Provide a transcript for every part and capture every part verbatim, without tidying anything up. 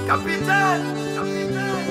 Capitaine, capitaine,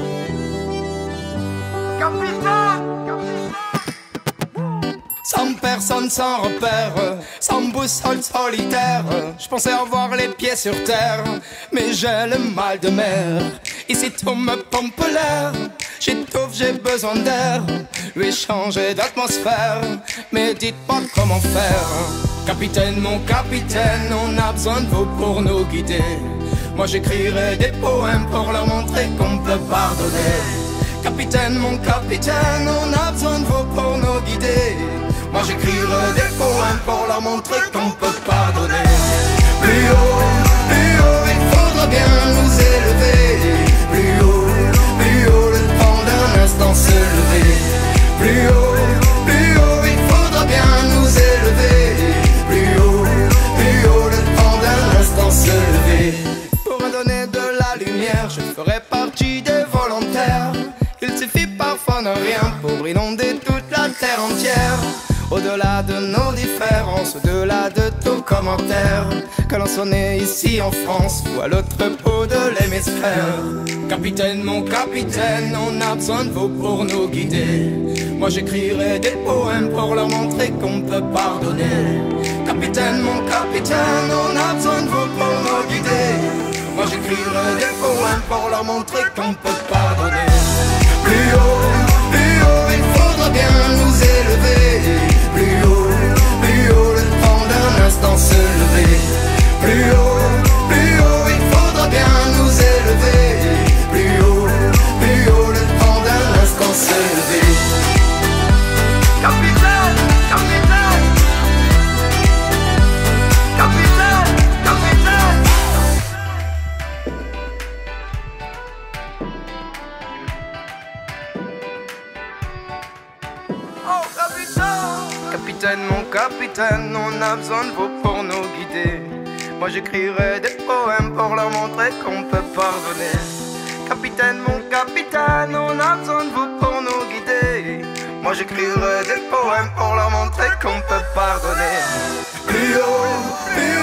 capitaine, capitaine. Sans personne, sans repère, sans boussole solitaire. Je pensais avoir les pieds sur terre, mais j'ai le mal de mer. Ici tout me pompe l'air, j'étouffe, j'ai besoin d'air. Lui changer d'atmosphère, mais dites-moi comment faire. Capitaine, mon capitaine, on a besoin de vous pour nous guider. Moi j'écrirai des poèmes pour leur montrer qu'on peut pardonner. Capitaine, mon capitaine, on a besoin de vous pour nous guider. Moi j'écrirai des poèmes pour leur montrer qu'on peut pardonner. Plus haut, plus haut, il faudra bien nous élever. Plus haut, plus haut, le temps d'un instant se lever. Plus haut, plus haut, il faudra bien nous élever. Plus haut, plus haut, le temps d'un instant se lever. Pour me donner de la lumière, je ferai partie des volontaires. Il suffit parfois de rien pour inonder toute la terre entière. Au-delà de nos différences, au-delà de tout commentaire, que l'on soit né ici en France ou à l'autre bout de l'hémisphère. Capitaine, mon capitaine, on a besoin de vous pour nous guider. Moi j'écrirai des poèmes pour leur montrer qu'on peut pardonner. Capitaine, mon capitaine, on a besoin de vous pour nous guider. Moi j'écrirai des poèmes pour leur montrer qu'on peut pardonner. Plus haut, plus haut, il faudra bien nous élever. Plus haut, plus haut, le temps d'un instant se lever. Plus haut, plus haut, il faudra bien nous élever. Plus haut, plus haut, le temps d'un instant se lever. Capitaine, capitaine, capitaine, capitaine. Oh, capitaine. Capitaine, mon capitaine, on a besoin de vous pour nous guider. Moi j'écrirai des poèmes pour leur montrer qu'on peut pardonner. Capitaine, mon capitaine, on a besoin de vous pour nous guider. Moi j'écrirai des poèmes pour leur montrer qu'on peut pardonner. Plus haut, plus